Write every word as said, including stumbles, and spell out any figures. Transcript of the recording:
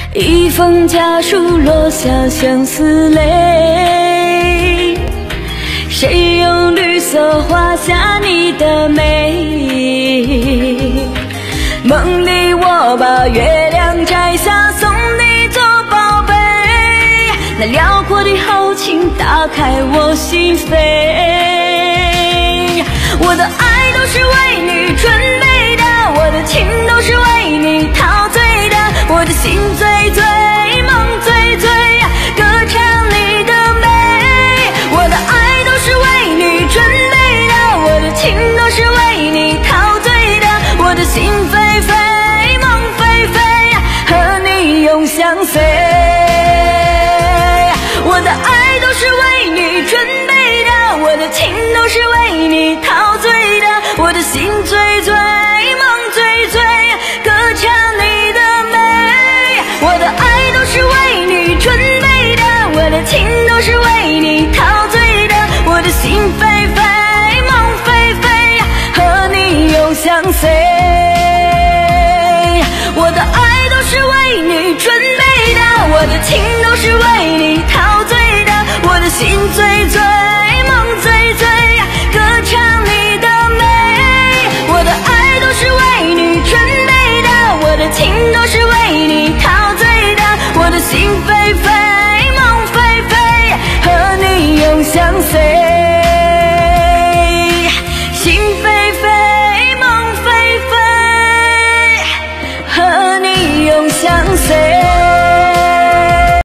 一封家书落下相思泪，谁用绿色画下你的美？梦里我把月亮摘下送你做宝贝，那辽阔的豪情打开我心扉。我的爱都是为你准备的，我的情都是为你陶醉的，我的心醉醉梦醉醉，歌唱你的美。我的爱都是为你准备的，我的情都是为你陶醉的，我的心飞飞梦飞飞，和你永相随。我的爱都是为你准备的，我的情都是为你陶醉的，我的心醉醉梦醉醉，歌唱你的美。我的爱都是为你准备的，我的情都是为你陶醉的，我的心飞飞梦飞飞，和你永相随。我的爱都是为你准备的，我的情都是为你陶醉的，我的心醉醉